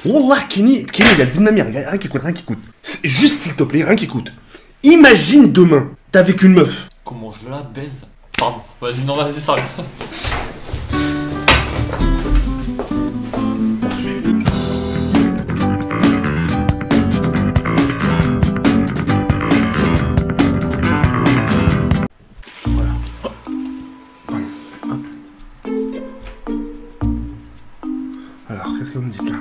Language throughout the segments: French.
Wallah, Kenny, il a le vie de ma mère, rien qui écoute, rien qui écoute. Juste s'il te plaît, rien qui écoute. Imagine demain, t'es avec une meuf. Comment je la baise? Pardon, vas-y, non, vas-y, ça. Alors, qu'est-ce que vous me dites là?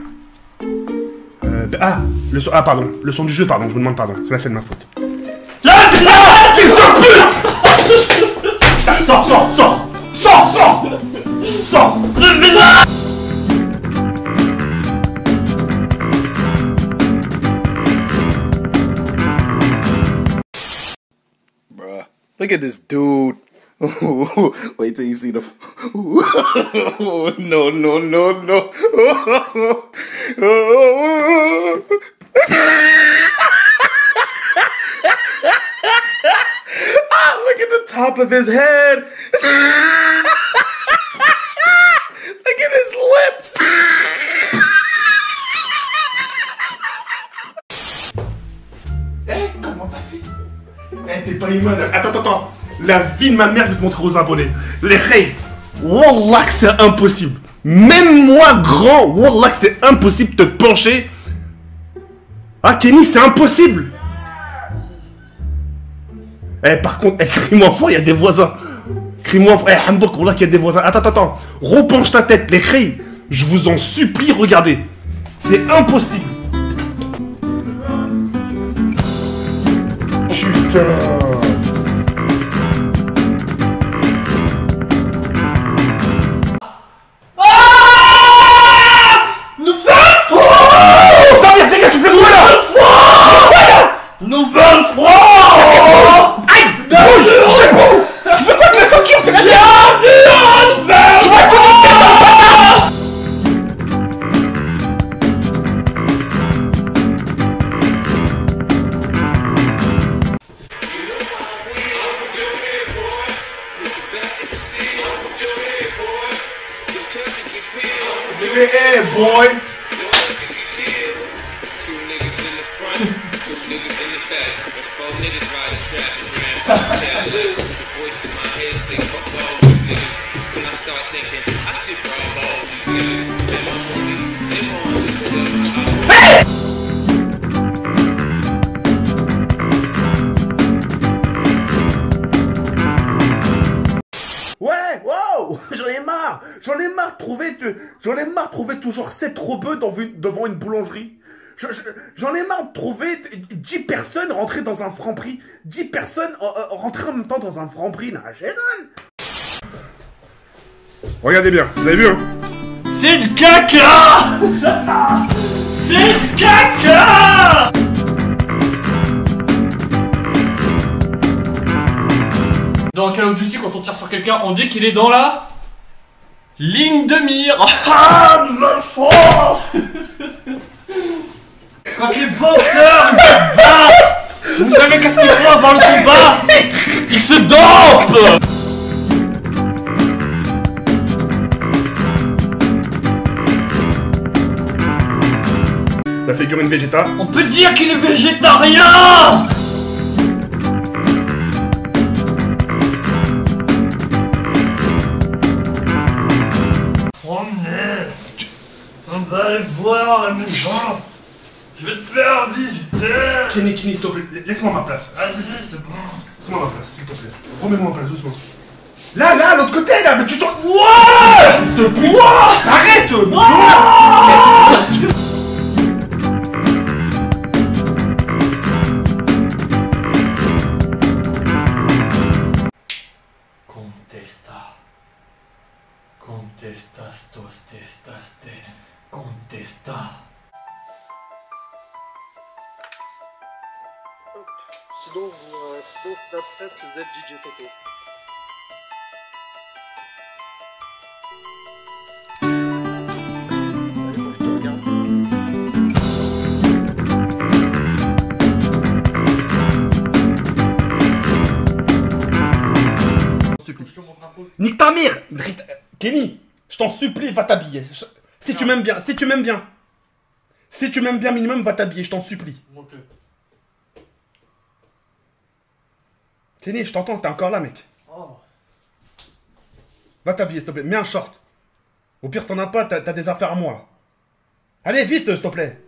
Le son, pardon, le son du jeu, pardon, je vous demande pardon. Là, c'est de ma faute. Là, fils de pute! Sors! Bruh, look at this dude. Wait till you see the. No. Look at the top of his head. Look at his lips. Comment t'as fait? T'es pas humain là. Attends. La vie de ma mère, je vais te montrer aux abonnés. Les reilles. Wallah que c'est impossible. Même moi, grand, wallah que c'est impossible de te pencher. Ah, Kenny, c'est impossible. Par contre, crie-moi fort, il y a des voisins. Crie-moi fort. Hambouk, wallah qu'il y a des voisins. Attends. Repenche ta tête, les reilles. Je vous en supplie, regardez. C'est impossible. Putain. Hey, boy. Two niggas in the front, two niggas in the back. That's four niggas riding strapping around. The voice in my head say, fuck all these niggas. When I start thinking, I should rob all these niggas. And my homies, they won't understand. Ouais, wow, j'en ai marre de trouver toujours 7 rebeux devant une boulangerie. J'en ai marre de trouver 10 personnes rentrer dans un Franprix. 10 personnes rentrer en même temps dans un Franprix. Non, j'ai donne. Regardez bien, vous avez vu, hein? C'est du caca. C'est du caca. Dans Call of Duty, quand on tire sur quelqu'un, on dit qu'il est dans la ligne de mire. Ah, the force. Quand les boxeurs ils se battent, vous savez qu'est-ce qu'il faut avant le combat? Ils se dopent. La figurine Vegeta. On peut dire qu'il est végétarien. On va aller voir la maison. Je vais te faire visiter. Kenny, s'il te plaît, laisse-moi ma place. Vas-y, c'est bon. Laisse-moi ma place, s'il te plaît. Remets-moi ma place, doucement. Là, l'autre côté, là, mais tu t'en... Ouais. S'il te plaît. Ouais. Arrête. Contesta. Sinon, Snapchat, c'est ZDJ Toto. Allez, moi je te regarde. Nique ta mère. Kenny, je t'en supplie, va t'habiller. Si tu m'aimes bien, Si tu m'aimes bien minimum, va t'habiller, je t'en supplie. Ok. Kenny, je t'entends, t'es encore là, mec. Oh. Va t'habiller, s'il te plaît. Mets un short. Au pire, si t'en as pas, t'as des affaires à moi, là. Allez, vite, s'il te plaît.